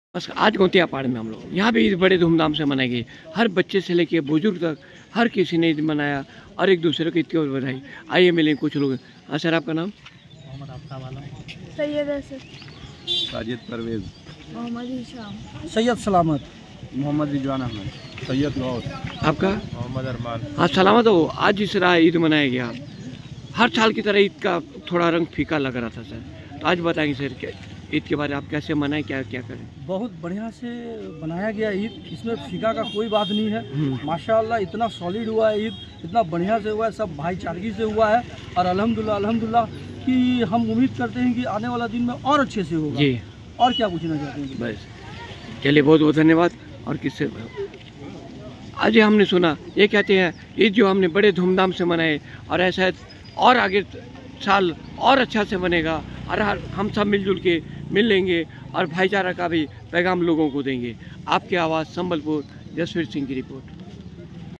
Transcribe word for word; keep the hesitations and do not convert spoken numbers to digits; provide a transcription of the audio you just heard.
बस आज गोतिया पहाड़ में हम लोग यहाँ भी ईद बड़े धूमधाम से मनाई गई। हर बच्चे से लेके बुजुर्ग तक हर किसी ने ईद मनाया और एक दूसरे को ईद की बधाई। आइए मिलें कुछ लोग। हाँ सर, आपका नाम? मोहम्मद आफ्ताब आलम, सैयद असद, साजिद परवेज, मोहम्मद हिशाम, सैयद सलामत, मोहम्मद रिजवान अहमद, सैयद गौस, आपका? मोहम्मद अरमान। हाँ सलामत हो। आज जिस तरह ईद मनाया गया, हर साल की तरह ईद का थोड़ा रंग फीका लग रहा था सर, तो आज बताएंगे सर क्या ईद के बारे में, आप कैसे मनाएं, क्या क्या करें? बहुत बढ़िया से बनाया गया ईद, इसमें फीका का कोई बात नहीं है। माशाअल्लाह इतना सॉलिड हुआ है ईद, इतना बढ़िया से हुआ है, सब भाईचारगी से हुआ है और अल्हम्दुलिल्लाह अल्हम्दुलिल्लाह कि हम उम्मीद करते हैं कि आने वाला दिन में और अच्छे से होगा जी। और क्या पूछना चाहते हैं? बस चलिए, बहुत बहुत धन्यवाद। और किससे आज हमने सुना ये कहते हैं ईद जो हमने बड़े धूमधाम से मनाए और ऐसा और आगे साल और अच्छा से बनेगा और हम सब मिलजुल के मिल लेंगे और भाईचारा का भी पैगाम लोगों को देंगे। आपकी आवाज़ संबलपुर, जसवीर सिंह की रिपोर्ट।